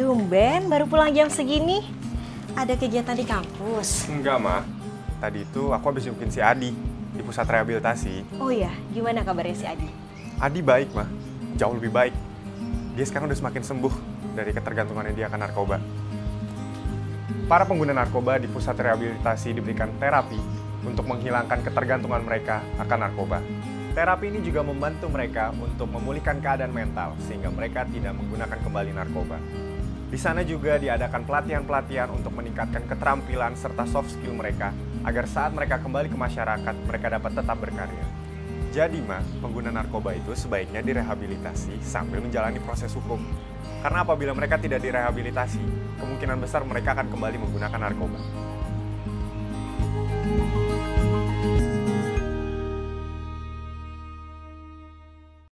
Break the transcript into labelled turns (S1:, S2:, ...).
S1: Tumben baru pulang jam segini. Ada kegiatan di kampus?
S2: Enggak, Ma. Tadi itu aku habis jemputin si Adi di pusat rehabilitasi.
S1: Oh iya, gimana kabarnya si Adi?
S2: Adi baik, Ma. Jauh lebih baik. Dia sekarang udah semakin sembuh dari ketergantungannya dia akan narkoba. Para pengguna narkoba di pusat rehabilitasi diberikan terapi untuk menghilangkan ketergantungan mereka akan narkoba. Terapi ini juga membantu mereka untuk memulihkan keadaan mental sehingga mereka tidak menggunakan kembali narkoba. Di sana juga diadakan pelatihan-pelatihan untuk meningkatkan keterampilan serta soft skill mereka agar saat mereka kembali ke masyarakat, mereka dapat tetap berkarya. Jadi, Ma, pengguna narkoba itu sebaiknya direhabilitasi sambil menjalani proses hukum. Karena apabila mereka tidak direhabilitasi, kemungkinan besar mereka akan kembali menggunakan narkoba.